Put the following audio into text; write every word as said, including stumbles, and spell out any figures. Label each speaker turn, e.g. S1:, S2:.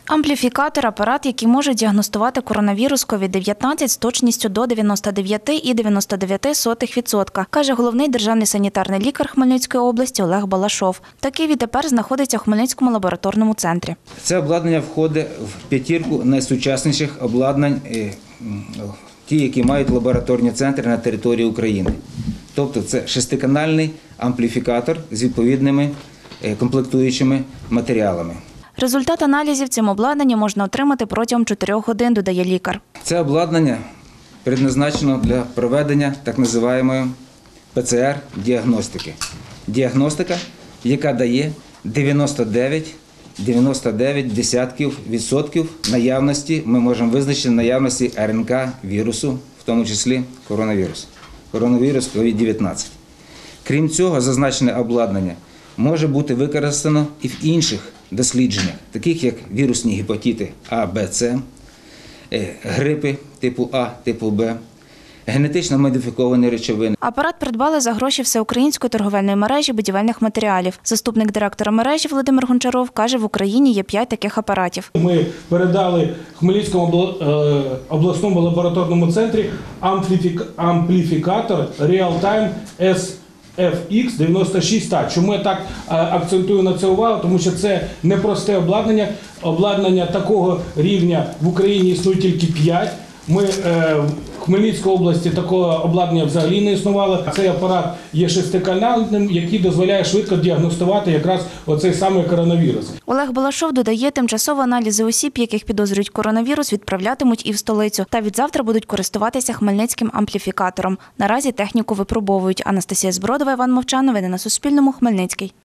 S1: Ампліфікатор – апарат, який може діагностувати коронавірус ковід дев'ятнадцять з точністю до дев'яноста дев'яти цілих дев'яносто дев'ять сотих відсотка, каже головний державний санітарний лікар Хмельницької області Олег Балашов. Такий відтепер знаходиться в Хмельницькому лабораторному центрі.
S2: Це обладнання входить в п'ятірку найсучасніших обладнань, ті, які мають лабораторні центри на території України. Тобто це шестиканальний ампліфікатор з відповідними комплектуючими матеріалами.
S1: Результат аналізів цим обладнанням можна отримати протягом чотирьох годин, додає лікар.
S2: Це обладнання предназначено для проведення так званої пе це ер-діагностики. Діагностика, яка дає дев'яносто дев'ять цілих дев'яносто дев'ять десятих відсотків наявності, ми можемо визначити наявності ер ен ка вірусу, в тому числі коронавірус, коронавірус ковід дев'ятнадцять. Крім цього, зазначене обладнання може бути використано і в інших дослідженнях, таких як вірусні гепатити А, Б, С, грипи типу А, типу Б, генетично модифіковані речовини.
S1: Апарат придбали за гроші всеукраїнської торговельної мережі будівельних матеріалів. Заступник директора мережі Володимир Гончаров каже, в Україні є п'ять таких апаратів.
S3: Ми передали Хмельницькому обласному лабораторному центрі ампліфікатор Real-Time ес еф ікс дев'яносто шість та. Чому я так акцентую на це увагу? Тому що це непросте обладнання. Обладнання такого рівня в Україні існує тільки п'ять. Ми в Хмельницькій області такого обладнання взагалі не існувало. Цей апарат є шестиканальним, який дозволяє швидко діагностувати якраз оцей самий коронавірус.
S1: Олег Балашов додає, тимчасово аналізи осіб, яких підозрюють коронавірус, відправлятимуть і в столицю. Та відзавтра будуть користуватися хмельницьким ампліфікатором. Наразі техніку випробовують. Анастасія Збродова, Іван Мовчан. Новини на Суспільному. Хмельницький.